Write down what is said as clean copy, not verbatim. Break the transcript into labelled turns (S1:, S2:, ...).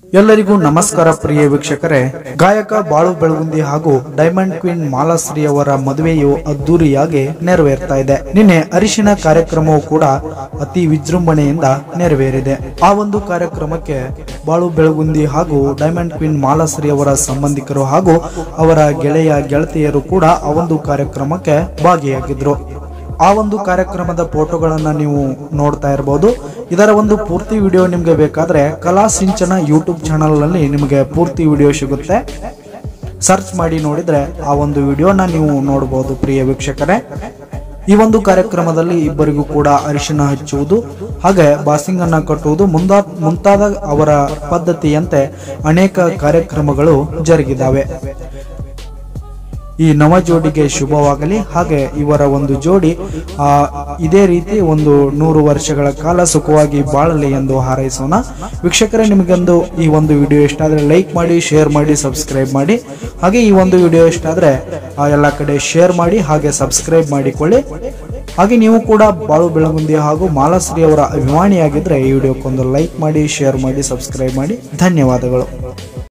S1: ಎಲ್ಲರಿಗೂ ನಮಸ್ಕಾರ ಪ್ರಿಯ ವೀಕ್ಷಕರೇ. ಗಾಯಕ ಬಾಳು ಬೆಳಗುಂದಿ ಹಾಗೂ ಡೈಮಂಡ್ ಕ್ವೀನ್ ಮಾಲಾಶ್ರೀ ಅವರ ಮದುವೆಯು ಅದ್ದೂರಿಯಾಗಿ ನೆರವೇರ್ತಾ ಇದೆ. ನಿನ್ನೆ ಅರಿಶಿನ ಕಾರ್ಯಕ್ರಮವು ಕೂಡ ಅತಿ ವಿಜೃಂಭಣೆಯಿಂದ ನೆರವೇರಿದೆ. ಆ ಒಂದು ಕಾರ್ಯಕ್ರಮಕ್ಕೆ ಬಾಳು ಬೆಳಗುಂದಿ ಹಾಗೂ ಡೈಮಂಡ್ ಕ್ವೀನ್ ಮಾಲಾಶ್ರೀ ಅವರ ಸಂಬಂಧಿಕರು ಹಾಗೂ ಅವರ ಗೆಳತಿಯರು ಕೂಡ ಆ ಒಂದು ಕಾರ್ಯಕ್ರಮಕ್ಕೆ ಭಾಗಿಯಾಗಿದ್ರು. ಆ ಒಂದು ಕಾರ್ಯಕ್ರಮದ ಫೋಟೋಗಳನ್ನ ನೀವು ನೋಡ್ತಾ ಇರಬಹುದು. ಇದರ ಒಂದು ಪೂರ್ತಿ ವಿಡಿಯೋ ನಿಮ್ಗೆ ಬೇಕಾದ್ರೆ ಕಲಾ ಸಿಂಚನ ಯೂಟ್ಯೂಬ್ ಚಾನಲ್ ನಲ್ಲಿ ನಿಮಗೆ ಪೂರ್ತಿ ವಿಡಿಯೋ ಸಿಗುತ್ತೆ. ಸರ್ಚ್ ಮಾಡಿ ನೋಡಿದ್ರೆ ಆ ಒಂದು ವಿಡಿಯೋನ ನೀವು ನೋಡಬಹುದು ಪ್ರಿಯ ವೀಕ್ಷಕರೇ. ಈ ಒಂದು ಕಾರ್ಯಕ್ರಮದಲ್ಲಿ ಇಬ್ಬರಿಗೂ ಕೂಡ ಅರಿಶಿನ ಹಚ್ಚುವುದು ಹಾಗೆ ಬಾಸಿಂಗ್ ಅನ್ನ ಕಟ್ಟುವುದು ಮುಂತಾದ ಅವರ ಪದ್ಧತಿಯಂತೆ ಅನೇಕ ಕಾರ್ಯಕ್ರಮಗಳು ಜರುಗಿದಾವೆ. ಈ ನವ ಜೋಡಿಗೆ ಶುಭವಾಗಲಿ, ಹಾಗೆ ಇವರ ಒಂದು ಜೋಡಿ ಇದೇ ರೀತಿ ಒಂದು 100 ವರ್ಷಗಳ ಕಾಲ ಸುಖವಾಗಿ ಬಾಳಲಿ ಎಂದು ಹಾರೈಸೋಣ. ವೀಕ್ಷಕರೇ, ನಿಮಗೊಂದು ಈ ಒಂದು ವಿಡಿಯೋ ಇಷ್ಟ ಆದ್ರೆ ಲೈಕ್ ಮಾಡಿ, ಶೇರ್ ಮಾಡಿ, ಸಬ್ಸ್ಕ್ರೈಬ್ ಮಾಡಿ. ಹಾಗೆ ಈ ಒಂದು ವಿಡಿಯೋ ಇಷ್ಟ ಆದ್ರೆ ಎಲ್ಲ ಕಡೆ ಶೇರ್ ಮಾಡಿ ಹಾಗೆ ಸಬ್ಸ್ಕ್ರೈಬ್ ಮಾಡಿಕೊಳ್ಳಿ. ಹಾಗೆ ನೀವು ಕೂಡ ಬಾಳು ಬೆಳಗುಂದಿ ಹಾಗೂ ಮಾಲಾಶ್ರೀ ಅವರ ಅಭಿಮಾನಿಯಾಗಿದ್ರೆ ಈ ವಿಡಿಯೋಕ್ಕೊಂದು ಲೈಕ್ ಮಾಡಿ, ಶೇರ್ ಮಾಡಿ, ಸಬ್ಸ್ಕ್ರೈಬ್ ಮಾಡಿ. ಧನ್ಯವಾದಗಳು.